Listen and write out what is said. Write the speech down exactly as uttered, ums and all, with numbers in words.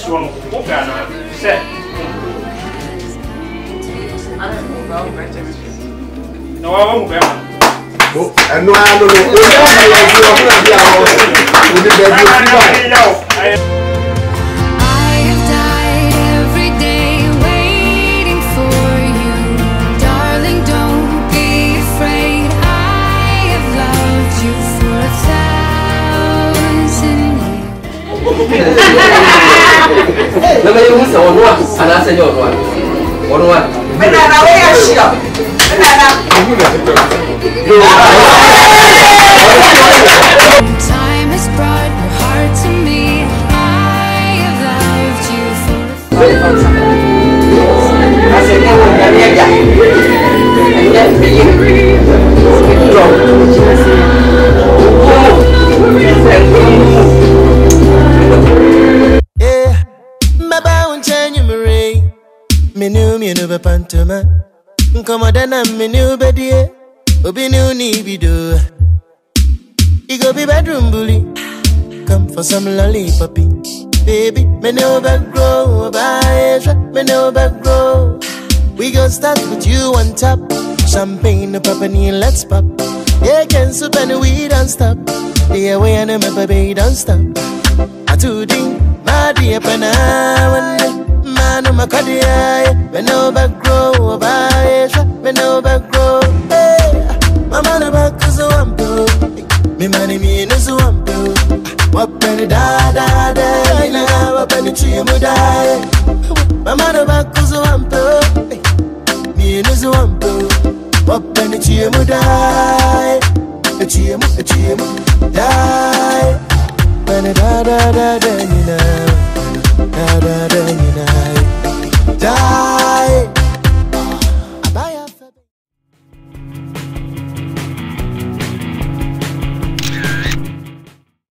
one. Okay, now say. I don't know about better. No, I won't be. And no, I don't know. I have died every day waiting for you, darling. Don't be afraid. I have loved you for a thousand years. Let me use one one, and I say your one. One one. When I know where you're sure. When I know. Time has brought your heart to me. I have loved you for a I said, no, yeah, my bound January. Me knew me never pantoma. Come on, then I'm me new bed. Obi new need be do. You go be bedroom bully. Come for some lollipoppy. Baby, me no back grow. Bye, me no back grow. We gon' start with you on top. Champagne, the papa, let's pop. Yeah, can soup and we don't stop. The way I know my baby don't stop. I do ding, my dear pana. Man, I'm a cardiac. Me no back grow. Bye, me no back grow. Hey, my man back is a wampo. Me money me no so wampo. What penny da da da. Now what penny tree mo die. My man back is a wampo. Me no so wampo. What penny tree mo die. A tree mo a tree mo die. Penny da da da da. You know da da da. You know die.